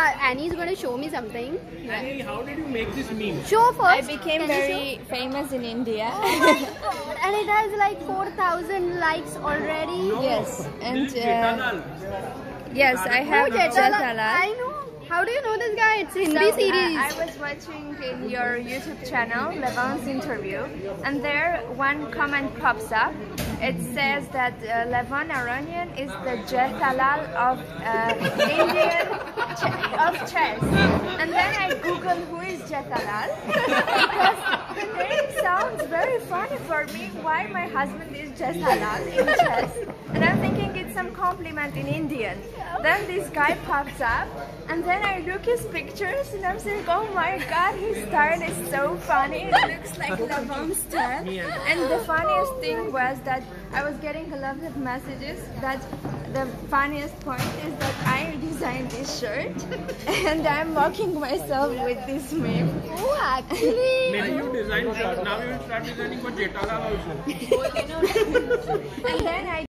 Annie is going to show me something. Annie, how did you make this meme? Show first. I became very famous in India. Oh my god! And it has like 4,000 likes already. No, Yes, and this is Jethalal. yes, I have Jethalal. I know. How do you know this guy? It's Hindi series. I was watching in your YouTube channel Levon's interview, and there one comment pops up. It says that Levon Aronian is the Jethalal of Indian of chess. And then I Googled who is Jethalal because the name sounds very funny for me. Why my husband is Jethalal in chess? And I'm thinking it's some compliment in Indian. Then this guy pops up, and then I look his pictures, and I'm saying, oh my god, his style is so funny. It looks like Levon's style. And the funniest thing was that I was getting a lot of messages that the funniest point is that I designed this shirt and I'm mocking myself with this meme. Oh, actually. Maybe you designed shirt. Now you will start designing for Jethalal also. And then I